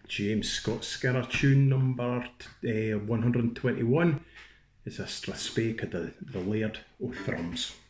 James Scott Skinner tune number 121 is a Strathspey called the Laird o' Thrums.